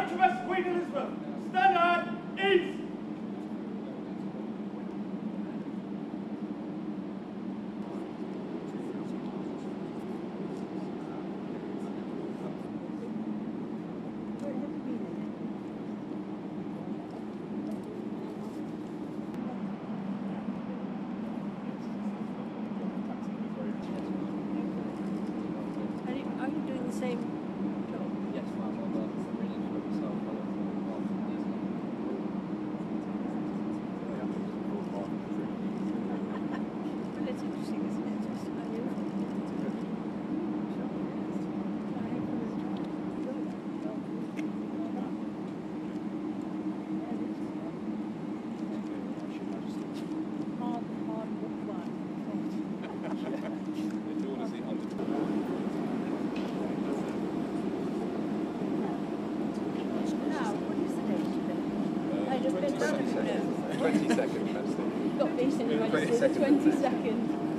HMS Queen Elizabeth. Standard east. Are you doing the same job? Yes, ma'am. I'm reading for myself. Well, it's interesting, isn't it? Just unusual. Hard book one. If you want to see how Now, what is the date today? I just been down a minute. 22nd, that's the Got this in the 22nd. 22nd.